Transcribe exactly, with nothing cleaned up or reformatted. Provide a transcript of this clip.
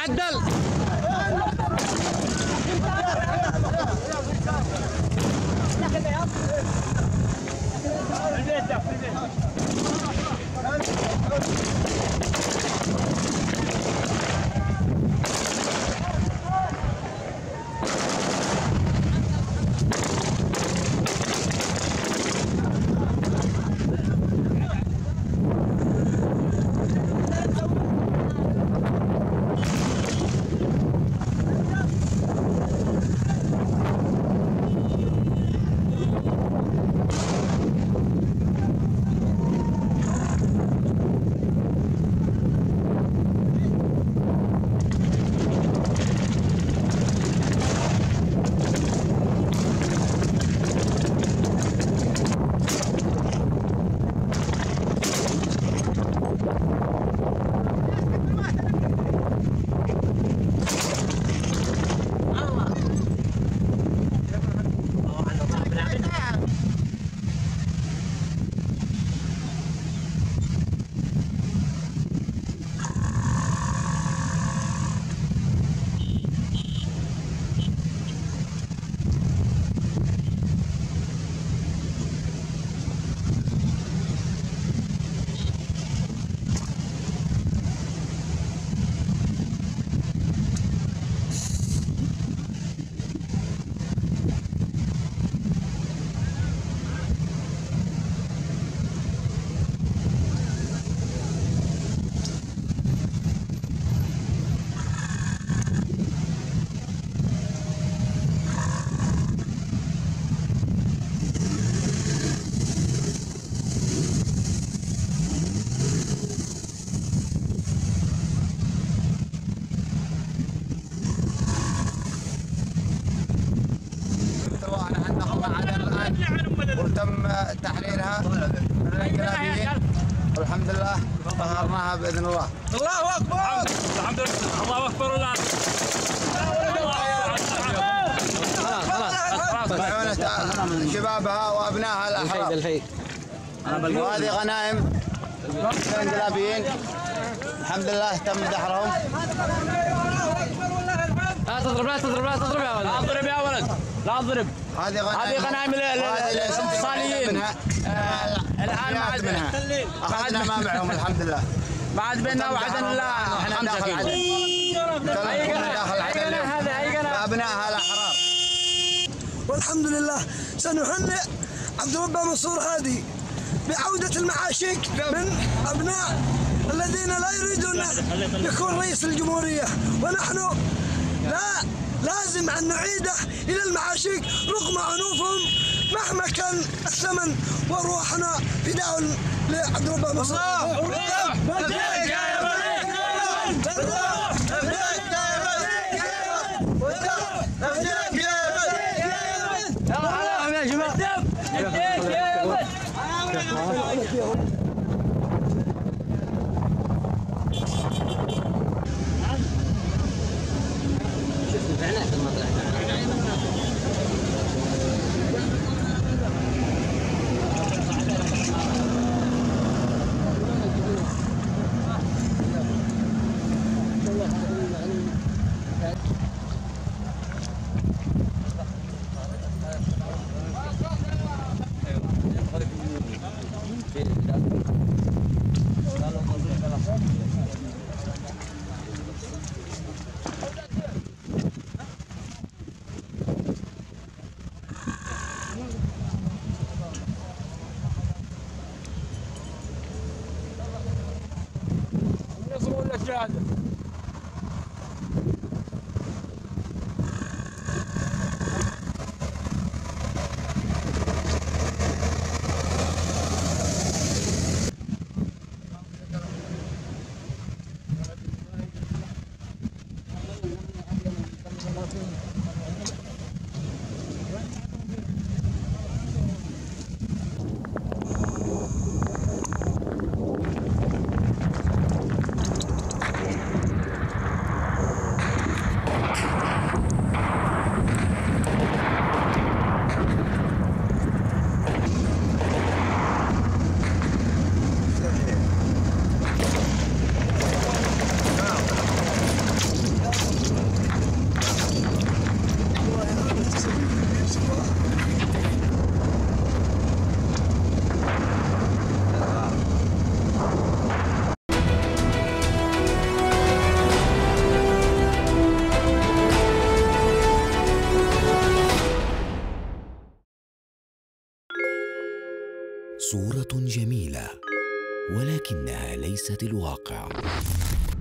عدل. وتم تحريرها من الانقلابيين والحمد لله طهرناها باذن الله. الله اكبر. الحمد لله. الله اكبر. الله بعونة شبابها وابنائها الاحرار. وهذه غنائم الانقلابيين الحمد لله تم دحرهم. لا تضرب لا تضرب لا تضرب يا ولد. لا تضرب يا ولد. لا تضرب. هذه غنائم هذه غنائم الانفصاليين. الان ما عاد منها اخذنا ما معهم الحمد لله. ما عاد بيننا وعدن الله. احنا داخل عدن. كلنا داخل عدن ابنائها الاحرار. والحمد لله سنهنئ عبد الرب منصور هادي بعودة المعاشيق من أبناء الذين لا يريدون أن يكون رئيس الجمهورية، ونحن لا لازم أن نعيده إلى المعاشيق رغم عنوفهم مهما كان الثمن، وروحنا فداء لعبد الرب منصور. صورة جميلة ولكنها ليست الواقع.